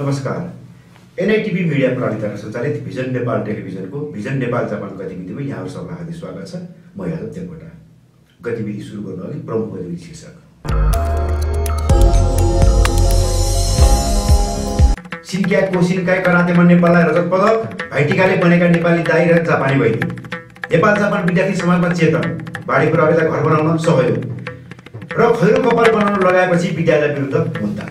नमस्कार। एनआईटिभी मिडिया प्रणालीद्वारा सञ्चालित भिजन नेपाल टेलिभिजनको भिजन नेपाल जापान गतिविधिमा यहाँहरू सबैलाई हार्दिक स्वागत छ। म यादव देवकोटा। गतिविधि सुरु गर्नु अघि प्रमुख गतिविधि शीर्षक। सिन्क्याको सिन्काई करातेमा नेपाललाई रजत पदक, भाइटिकाले बनेका नेपाली दाइ र जापानी बहिनी। नेपाल जापान विद्यार्थी समाजमा चेतन, बाढी प्रभावितलाई घर बनाउन सहयोग र खैरो कपाल बनाउन लगाएपछि विद्यालय विरुद्ध मुद्दा।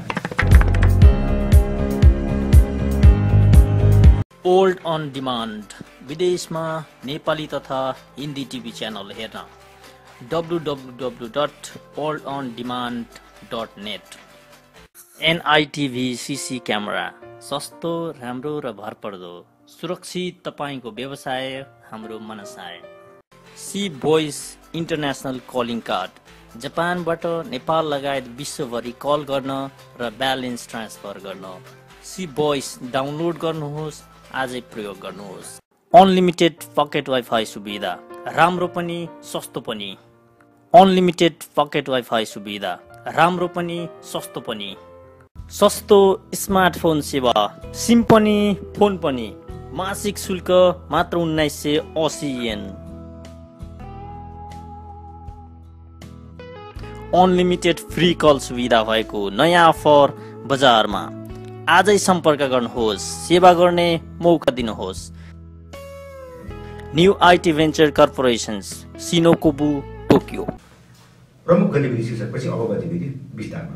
ओल्ड अन डिमान्ड विदेशमा नेपाली तथा हिन्दी टिभी च्यानल हेर्न www.oldondemand.net। एनआईटिभी सीसी क्यामेरा सस्तो, राम्रो र भरपर्दो, सुरक्षित तपाईको व्यवसाय हाम्रो मनसाय। C voice international calling card जापानबाट नेपाल लगायत विश्वभरि कल गर्न र ब्यालेन्स ट्रान्सफर गर्न सी भोइस डाउनलोड गर्नुहोस्, आजै प्रयोग गर्नुहोस्। अनलिमिटेड पकेट वाइफाई सुविधा, राम्रो पनि सस्तो पनि। अनलिमिटेड पकेट वाइफाई सुविधा, राम्रो पनि सस्तो पनि। सस्तो स्मार्टफोन सेवा, सिम पनि फोन पनि। मासिक शुल्क मात्र 1980 येन। अनलिमिटेड फ्री कल सुविधा भएको नयाँ अफर बजारमा। आजै सम्पर्क गर्नुहोस्, सेवा गर्ने मौका दिनुहोस्। न्यू आईटी भेन्चर कर्पोरेसन्स, सिनोकोबु, टोकियो। प्रमुख गतिविधि शीर्षकपछि अब गतिविधि विस्तारमा।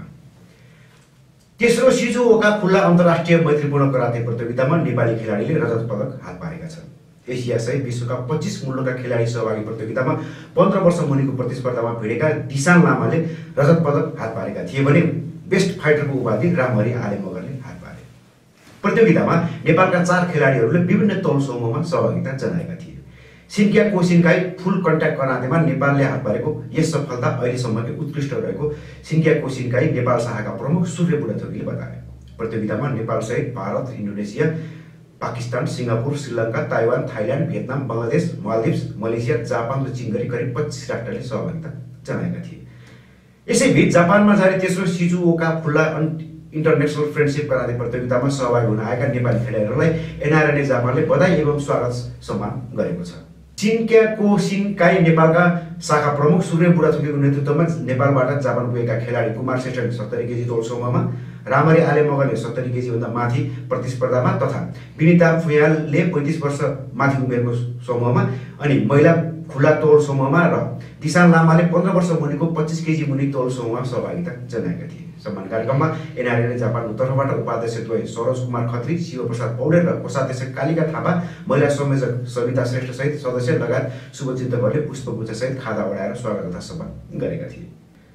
तेस्रो शिजुओका खुल्ला अन्तर्राष्ट्रिय मैत्रीपूर्ण कराते प्रतियोगितामा नेपाली खेलाडीले रजत पदक हात पारेका छन्। एसिया सहित विश्वका 25 मुलुकका खेलाडी सहभागी प्रतियोगितामा 15 वर्ष मुनिको प्रतिस्पर्धामा भिडेका दिशान लामाले रजत पदक हात पारेका थिए भने बेस्ट फाइटरको उपाधि रामहरि आले मगरले हात पारे। प्रतियोगितामा नेपालका 4 खेलाडीहरूले विभिन्न तौल समूहमा सहभागिता जनाएका थिए। सिन्क्या कोसिन्काई फुल कन्ट्याक्ट करातेमा नेपालले हात पारेको यस सफलता अहिलेसम्मकै उत्कृष्ट रहेको सिन्क्या कोसिन्काई नेपाल शाखाका प्रमुख सूर्य बुढाथोकीले बताए। प्रतियोगितामा नेपाल सहित Bharat, Indonesia, Pakistan, Singapore, Sri Lanka, Taiwan, Thailand, Vietnam, Bangladesh, Maldives, Malaysia, Japan र चीन गरी करिब 25 राष्ट्रले सहभागिता जनाएका थिए। यसैबीच जापानमा जारी तेस्रो शिजुओका खुल्ला इन्टरनेसनल फ्रेन्डसिप कराते प्रतियोगितामा सहभागी हुन आएका नेपाली खेलाडीहरूलाई एनआरएनए जापानले बधाई एवं स्वागत सम्मान गरेको छ। सिन्क्या कोसिन्काई नेपालका शाखा प्रमुख सूर्य बुढाथोकीको नेतृत्वमा नेपालबाट जापान पुगेका खेलाडी कुमार श्रेष्ठले 70 केजी तौल समूहमा, रामहरि आले मगरले 70 केजी भन्दा माथि प्रतिस्पर्धामा तथा विनिता फुयालले 35 वर्ष माथि उमेरको समूहमा अनि महिला खुला तौल समूहमा र दिशान लामाले 15 वर्ष मुनिको 25 केजी मुनि तौल समूहमा सहभागिता जनाएका थिए। सम्मान कार्यक्रममा एनआरएनए जापानको तर्फबाट उपाध्यक्षद्वय सरोज कुमार खत्री, शिवप्रसाद पौडेल र कोषाध्यक्ष कालिका थापा, महिला संयोजक सविता श्रेष्ठ सहित सदस्य लगायत शुभचिन्तकहरूले पुष्पगुच्छ सहित खादा ओढाएर स्वागत तथा सम्मान गरेका थिए।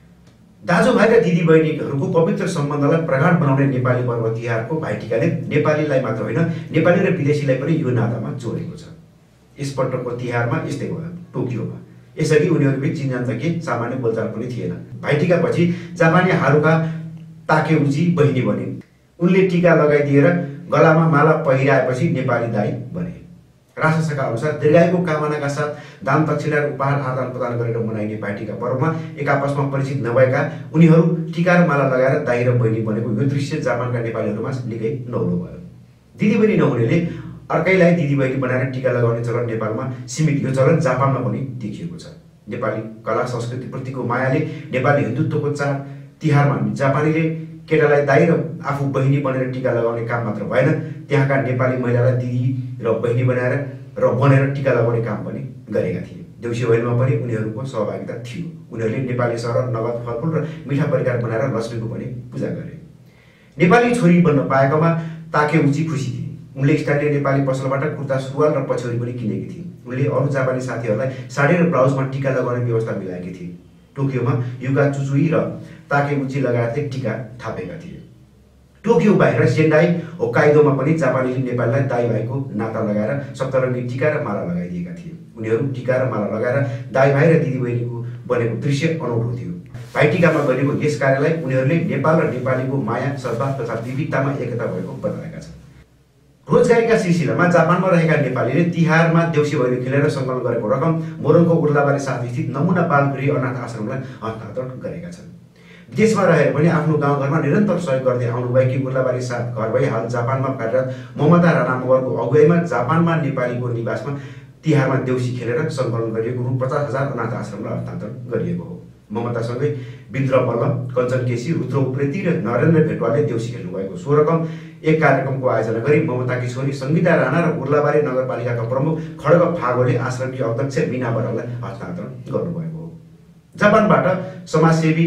दाजुभाइ र दिदीबहिनीहरूको पवित्र सम्बन्धलाई प्रगाढ बनाउने नेपाली पर्व तिहारको भाइटिकाले नेपालीलाई मात्र होइन नेपाली र विदेशीलाई पनि यो नातामा जोडेको छ। यसपल्टको तिहारमा यस्तै भयो टोकियोमा। यसअघि उनीहरूबीच चिन्जान त के सामान्य बोलचाल पनि थिएन। भाइटिकापछि जापानी हारुका ताकेउची बहिनी बनिन्। उनले टीका लगाइदिएर गलामा माला पहिराएपछि नेपाली दाइ बने। राष्ट्रसङ्घका अनुसार दीर्घायुको कामनाका साथ दान दक्षिणा र उपहार आदान प्रदान गरेर मनाइने भाइटिका पर्वमा एक आपसमा परिचित नभएका उनीहरू टीका र माला लगाएर दाइ र बहिनी बनेको यो दृश्य जापानका नेपालीहरूमा निकै नौलो भयो। दिदीबहिनी नहुनेले अर्कैलाई दिदीबहिनी बनाएर टीका लगाउने चलन नेपालमा सीमित, यो चलन जापानमा पनि देखिएको छ। नेपाली कला संस्कृतिप्रतिको मायाले नेपाली हिन्दुत्वको चाड तिहारमा जापानीले केटालाई दाइ र आफू बहिनी बनेर टीका लगाउने काम मात्र भएन, त्यहाँका नेपाली महिलालाई दिदी र बहिनी बनाएर बनेर टीका लगाउने काम पनि गरेका थिए। देउसी भैलोमा पनि उनीहरूको सहभागिता थियो। उनीहरूले नेपाली सरह, नगद, फलफुल र मिठा परिकार बनाएर लक्ष्मीको पनि पूजा गरे। नेपाली छोरी बन्न पाएकोमा ताकेउची खुसी थिए। उनले स्थानीय नेपाली पसलबाट कुर्ता सुरुवाल र पछ्यौरी पनि किनेकी थिए। उनले अरू जापानी साथीहरूलाई साडी र ब्लाउजमा टीका लगाउने व्यवस्था मिलाएकी थिए। टोकियोमा युगा चुचुई र ताकेउची लगायतले टीका थापेका थिए। टोकियो बाहिर सेन्डाई होक्काइदोमा पनि जापानीले नेपालीलाई दाइ भाइको नाता लगाएर सप्तरङ्गी टीका र माला लगाइदिएका थिए। उनीहरू टीका र माला लगाएर दाइ भाइ र दिदीबहिनीको बनेको दृश्य अनौठो थियो। भाइटिकामा गरेको यस कार्यलाई उनीहरूले नेपाल र नेपालीको माया, सद्भाव तथा विविधतामा एकता भएको बताएका छन्। रोजगारीका सिलसिलामा जापानमा रहेका नेपालीले तिहारमा देउसी भैलो खेलेर सङ्कलन गरेको रकम मोरङको उर्लाबारी 7 स्थित नमुना बालगृह अनाथ आश्रमलाई हस्तान्तरण गरेका छन्। देशमा रहेर पनि आफ्नो गाउँघरमा निरन्तर सहयोग गर्दै आउनुभएकी उर्लाबारी साथ घर भई हाल जापानमा कार्यरत ममता राणा मगरको अगुवाईमा जापानमा नेपालीको निवासमा तिहारमा देउसी खेलेर सङ्कलन गरिएको रु 50,000 अनाथ आश्रमलाई हस्तान्तरण गरिएको हो। ममतासँगै विद्र मल्ल, कञ्चन केसी, रुद्र उप्रेती र नरेन्द्र भेटवालले देउसी खेल्नुभएको सो रकम एक कार्यक्रमको आयोजना गरी ममताकी छोरी सङ्गीता राणा र उर्लाबारी नगरपालिकाका प्रमुख खड्ग फागोले आश्रमकी अध्यक्ष मीना बराललाई हस्तान्तरण गर्नुभएको हो। जापानबाट समाजसेवी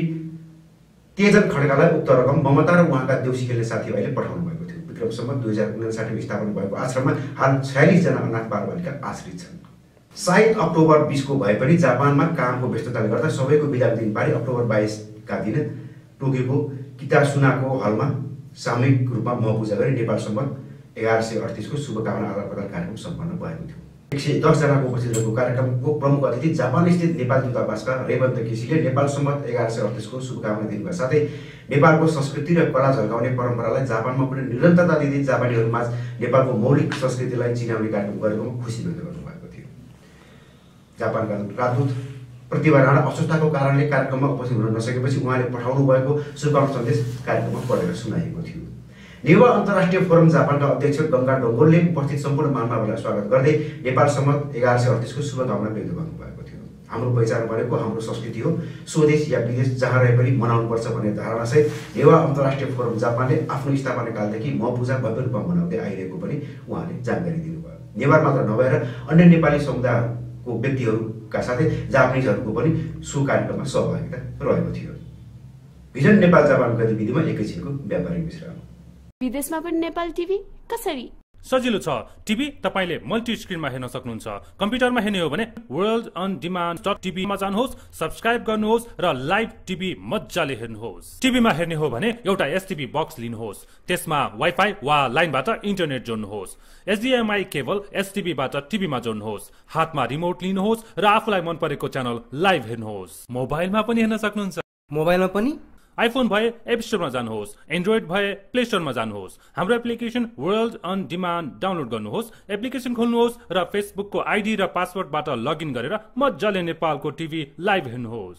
तेजन खड्कालाई उक्त रकम ममता र उहाँका देउसी खेल्ने साथीभाइले पठाउनु भएको थियो। विक्रम सम्वत 2059 स्थापना भएको आश्रममा हाल 46 जना अनाथ बालबालिका आश्रित छन्। सायद अक्टोबर 20 को भए पनि जापानमा कामको व्यस्तताले गर्दा सबैको बिदाको दिन पारी अक्टोबर 22 का दिन टोकियोको कितासुनाको हलमा सामूहिक रूपमा महपूजा गरी नेपाल सम्बत 1138 को शुभकामना आदान प्रदान कार्यक्रम सम्पन्न भएको थियो। 110 जनाको उपस्थित रहेको कार्यक्रमको प्रमुख अतिथि जापान स्थित नेपाल दूतावासका रेवन्त केसीले नेपाल सम्बत 1138 को शुभकामना दिनुका साथै नेपालको संस्कृति र कला झल्काउने परम्परालाई जापानमा पनि निरन्तरता दिँदै जापानीहरूमाझ नेपालको मौलिक संस्कृतिलाई चिनाउने कार्यक्रम गरेकोमा खुसी व्यक्त गर्नुभएको थियो। जापानका राजदूत प्रतिभा राणा अस्वस्थताको कारणले कार्यक्रममा उपस्थित हुन नसकेपछि उहाँले पठाउनु भएको शुभकामना सन्देश कार्यक्रममा पढेर सुनाएको थियो। नेवा अन्तर्राष्ट्रिय फोरम जापानका अध्यक्ष गंगा डोङ्गोलले उपस्थित सम्पूर्ण महानुभावलाई स्वागत गर्दै नेपाल सम्बत 1138 को शुभकामना व्यक्त गर्नुभएको थियो। हाम्रो पहिचान भनेको हाम्रो संस्कृति हो, स्वदेश या विदेश जहाँ रहे पनि मनाउनुपर्छ भन्ने धारणासहित नेवा अन्तर्राष्ट्रिय फोरम जापानले आफ्नो स्थापना कालदेखि महपूजा भव्य रूपमा मनाउँदै आइरहेको पनि उहाँले जानकारी दिनुभयो। नेवार मात्र नभएर अन्य नेपाली समुदायको व्यक्तिहरूका साथै जापानिजहरूको पनि सो कार्यक्रममा सहभागिता रहेको थियो। भिजन नेपाल जापान गतिविधिमा एकैछिनको व्यापारिक विश्राम। विदेशमा पनि नेपाल टिभी कसरी? सजिलो छ। टिभी तपाईले मल्टी स्क्रिनमा हेर्न सक्नुहुन्छ। कम्प्युटरमा हेर्ने हो भने वर्ल्ड अन डिमान्ड.tv मा जानुहोस्, सब्स्क्राइब गर्नुहोस् र लाइभ टिभी मज्जाले हेर्नुहोस्। टिभीमा हेर्ने हो भने एउटा एसटिभी बक्स लिनुहोस्, त्यसमा वाइफाई वा लाइनबाट इन्टरनेट जोड्नुहोस्। HDMI केबल एसटिभीबाट टिभीमा जोड्नुहोस्, हातमा रिमोट लिनुहोस् र आफूलाई मन परेको च्यानल लाइभ हेर्नुहोस्। मोबाइलमा पनि हेर्न सक्नुहुन्छ। मोबाइलमा पनि आइफोन भए एप स्टोरमा जानुहोस्, एन्ड्रोइड भए प्ले स्टोरमा जानुहोस्। हाम्रो application world on demand download गर्नुहोस्, एप्लिकेसन खोल्नुहोस् र फेसबुकको आइडी र पासवर्डबाट लगइन गरेर मज्जाले नेपालको टिभी लाइभ हेर्नुहोस्।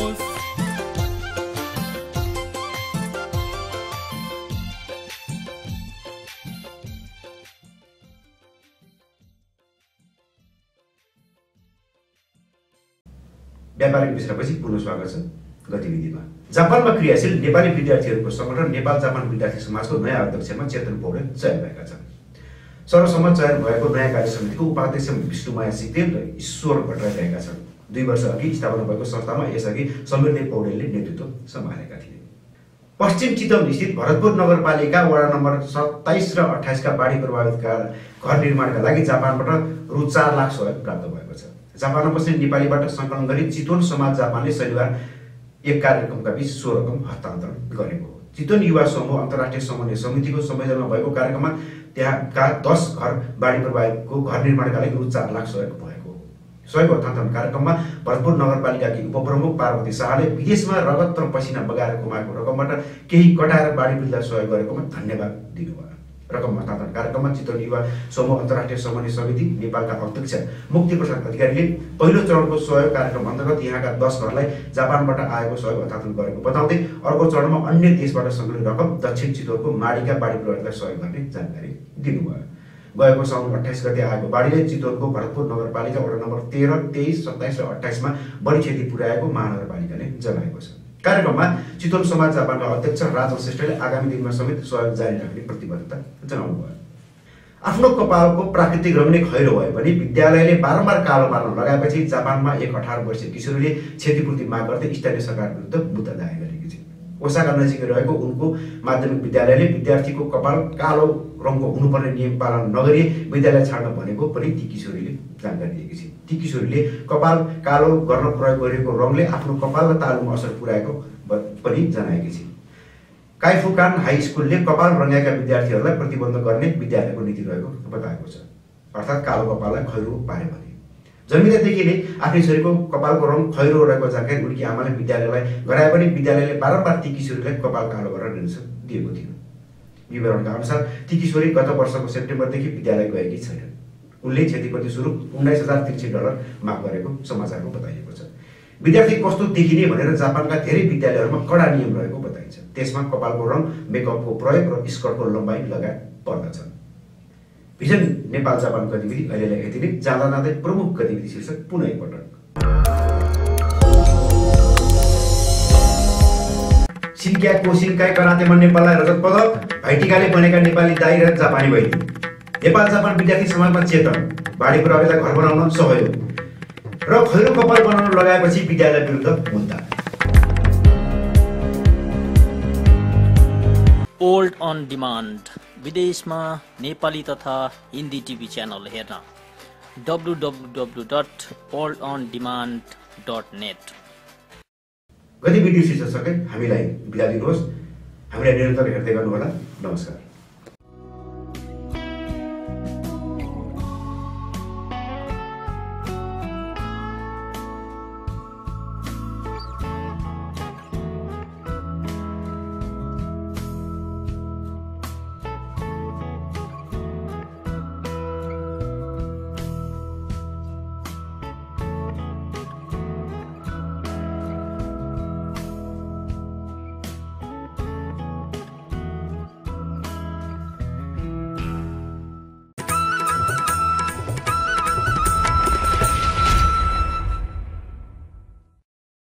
व्यापारिक विश्रामपछि पुनः स्वागत छ गतिविधिमा। जापानमा क्रियाशील नेपाली विद्यार्थीहरूको सङ्गठन नेपाल जापान विद्यार्थी समाजको नयाँ अध्यक्षमा चेतन पौडेल चयन भएका छन्। सर्वसम्मत चयन भएको नयाँ कार्य समितिको उपाध्यक्ष विष्णुमाया सिक्देल र ईश्वर भट्टराई रहेका छन्। 2 वर्ष अघि स्थापना भएको संस्थामा यसअघि समृद्धि पौडेलले नेतृत्व सम्हालेका थिए। पश्चिम चितवन स्थित भरतपुर नगरपालिका वडा नम्बर 27 र 28 का बाढी प्रभावितका घर निर्माणका लागि जापानबाट रु 4 लाख सहयोग प्राप्त भएको छ। जापानमा बस्ने नेपालीबाट सङ्कलन गरी चितवन समाज जापानले शनिबार एक कार्यक्रमका बीच सो रकम हस्तान्तरण गरेको हो। चितवन युवा समूह अन्तर्राष्ट्रिय समन्वय समितिको संयोजनमा भएको कार्यक्रममा त्यहाँका 10 घर बाढी प्रभावितको घर निर्माणका लागि रु 4 लाख सहयोग भएको हो। सहयोग हस्तान्तरण कार्यक्रममा भरतपुर नगरपालिकाकी उपप्रमुख पार्वती शाहले विदेशमा रगत र पसिना बगाएर कमाएको रकमबाट केही कटाएर बाढी पीडितलाई सहयोग गरेकोमा धन्यवाद दिनुभयो। रकम हस्तान्तरण कार्यक्रममा चितवन युवा समूह अन्तर्राष्ट्रिय समन्वय समिति नेपालका अध्यक्ष मुक्ति प्रसाद अधिकारीले पहिलो चरणको सहयोग कार्यक्रम अन्तर्गत यहाँका 10 घरलाई जापानबाट आएको सहयोग हस्तान्तरण गरेको बताउँदै अर्को चरणमा अन्य देशबाट सङ्कलित रकम दक्षिण चितवनको माडीका बाढी प्रभावितलाई सहयोग गर्ने जानकारी दिनुभयो। गएको साउन 28 गते आएको बाढीले चितवनको भरतपुर नगरपालिका वडा नम्बर 13, 23, 27 र 28 मा बढी क्षति पुर्याएको महानगरपालिकाले जनाएको छ। कार्यक्रममा चितवन समाज जापानका अध्यक्ष राजन श्रेष्ठले आगामी दिनमा समेत सहयोग जारी राख्ने प्रतिबद्धता जनाउनुभयो। आफ्नो कपालको प्राकृतिक रङ नै खैरो भए पनि विद्यालयले बारम्बार कालो पार्न लगाएपछि जापानमा एक 18 वर्षीय किशोरीले क्षतिपूर्ति माग गर्दै स्थानीय सरकार विरुद्ध मुद्दा दायर गरेकी छिन्। ओसाका नजिकै रहेको उनको माध्यमिक विद्यालयले विद्यार्थीको कपाल कालो रङको हुनुपर्ने नियम पालन नगरी विद्यालय छाड्न भनेको पनि ती किशोरीले जानकारी दिएकी छिन्। ती किशोरीले कपाल कालो गर्न प्रयोग गरिएको रङले आफ्नो कपाल र तालुमा असर पुर्याएको पनि जनाएकी छिन्। काइफुकान हाई स्कुलले कपाल रङ्गाएका विद्यार्थीहरूलाई प्रतिबन्ध गर्ने विद्यालयको नीति रहेको बताएको छ। अर्थात् कालो कपाललाई खैरो पारे भने जन्मिँदादेखि नै आफ्नै छोरीको कपालको रङ खैरो रहेको जानकारी उनकी आमाले विद्यालयलाई गराए पनि विद्यालयले बारम्बार ती किशोरीलाई कपाल कालो गरेर निर्देशन दिएको थियो। विवरणका अनुसार ती किशोरी गत वर्षको सेप्टेम्बरदेखि विद्यालय गएकी छैनन्। उनले क्षतिपूर्ति स्वरूप $19,300 माग गरेको समाचारमा बताइएको छ। विद्यार्थी कस्तो देखिने भनेर जापानका धेरै विद्यालयहरूमा कडा नियम रहेको बताइन्छ। त्यसमा कपालको रङ, मेकअपको प्रयोग र स्कर्टको लम्बाइ लगायत पर्दछन्। भिजन नेपाल जापान गतिविधि अहिलेलाई यति नै। जाँदा जाँदै प्रमुख गतिविधि शीर्षक पुनः एकपटक। सिन्क्याको सिन्काई करातेमा नेपाललाई रजत पदक। भाइटिकाले बनेका नेपाली दाइ र जापानी बहिनी। नेपाल जापान विद्यार्थी समाजमा चेतन। बाढी प्रभावितलाई घर बनाउन सहयोग र खैरो कपाल बनाउन लगाएपछि विद्यालय विरुद्ध मुद्दा। World on demand. विदेशमा नेपाली तथा हिन्दी टिभी च्यानल हेर्न www.oldondemand.net। गतिविधि शीर्षकै हामीलाई बिदा दिनुहोस्। हामीलाई निरन्तर हेर्दै गर्नुहोला। नमस्कार।